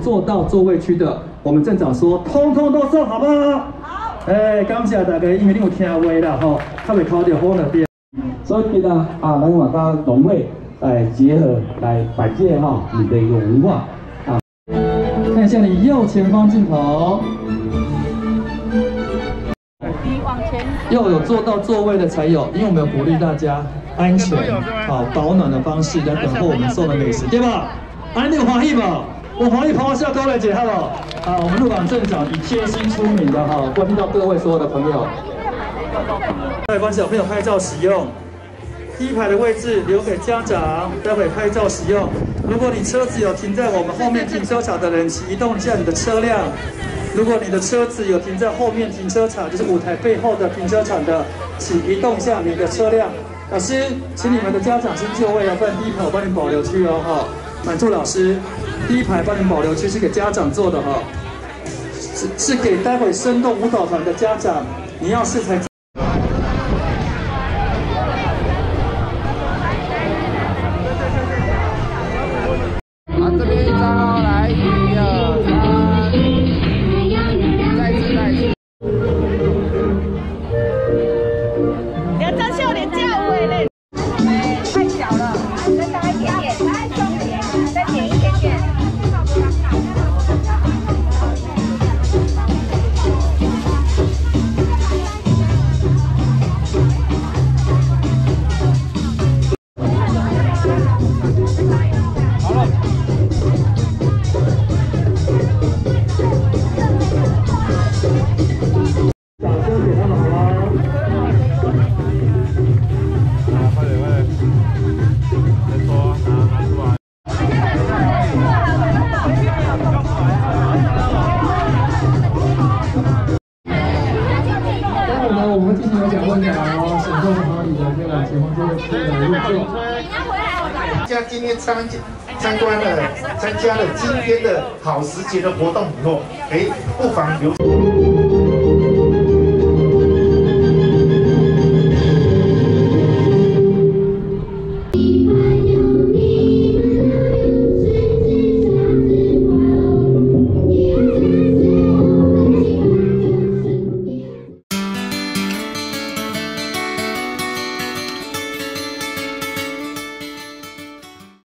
坐到座位区的，我们镇长说，通通都送，好不好？好。感谢大家，因为你有听话啦，吼，较袂考到好那边。 所以今仔咱嘛甲农会来结合来摆介你的一个文化啊。 看一下你右前方镜头。 要有坐到座位的才有，因为我们有鼓励大家安全、好保暖的方式来等候我们送的美食，对吧？你有欢喜不？我欢喜，抛下高来姐，hello。我们鹿港镇长以贴心出名的关心到各位所有的朋友。待会帮小朋友拍照使用，第一排的位置留给家长，待会拍照使用。如果你车子有停在我们后面停车场的人，请移动一下你的车辆。 如果你的车子有停在后面停车场，就是舞台背后的停车场的，请移动一下你的车辆。老师，请你们的家长先就位哦，不然第一排我帮你保留区哦，哈。满柱老师，第一排帮你保留区是给家长坐的哈，是给待会生动舞蹈团的家长，你要是才。 这边一张哦，来1、2、3，再一次。 两张笑脸架位嘞，太小了，再大一点点，再点一点点。好了。 掌声给他们好吗？ 快点，再说，拿出来。 待会呢，我们会进行有奖问答哦，选中好礼的可以往前方这个区来入座。 大家今天参加了今天的好时节的活动以后，不妨留。